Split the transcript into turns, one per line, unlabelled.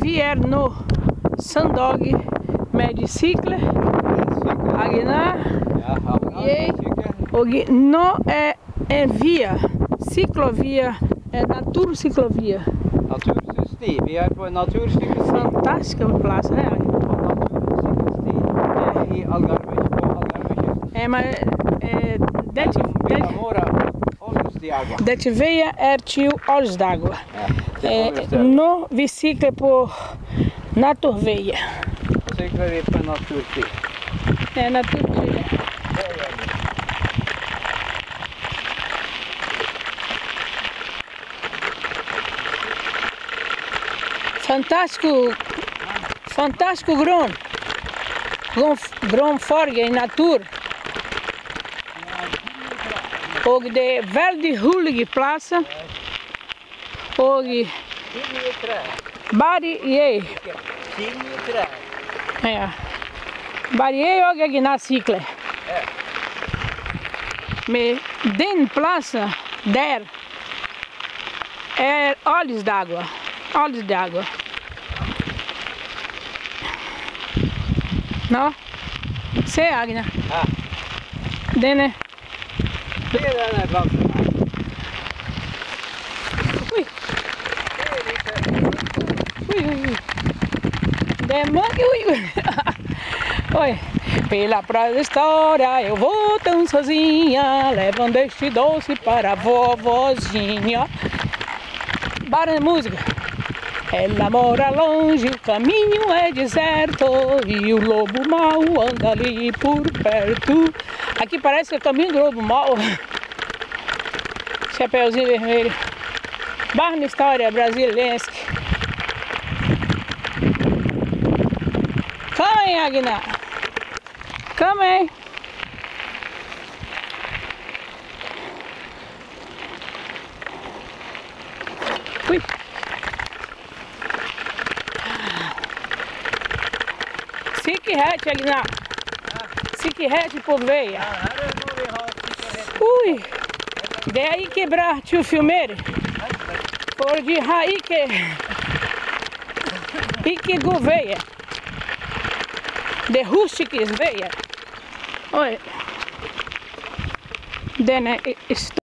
vi er no Sandog med cykler. Agnar. Og nå er en via, ciclovia, naturciclovia.
Naturcykkelsti, vi er på en natursykkelsti.
Fantastisk plass her.
I Algarve, på Algarvekysten.
Men dette veia er til Olhos d'Água. Nå vi sykler på naturveia.
Nå sykler vi på en natursti.
Naturveia. Fantástico grønn farge i natur. Og det er veldig hullige plasser. Og bare jeg. Ja. Bare jeg og Agnar sykler. Men den plassen der er Olhos d'Água. Olhos d'Água. Nå, se Agnar.
Ja.
Denne.
Se denne plassen her.
Ui. Ui. Det é mange, ui. Oi. Pela praia da história eu vou tão sozinha, levando este doce para a vovozinha. Para a música. Ela mora longe, o caminho é deserto e o lobo mau anda ali por perto. Aqui parece o caminho do lobo mau. Chapeuzinho vermelho. Barra na história brasileira. Come aí, Agnar. Come aí. Ui. Sikkerhet, Agnar. Sikkerhet på veien. Ui. Det er ikke bra til å filmere. For de har ikke god vei. Det er husikes vei. Oi. Den er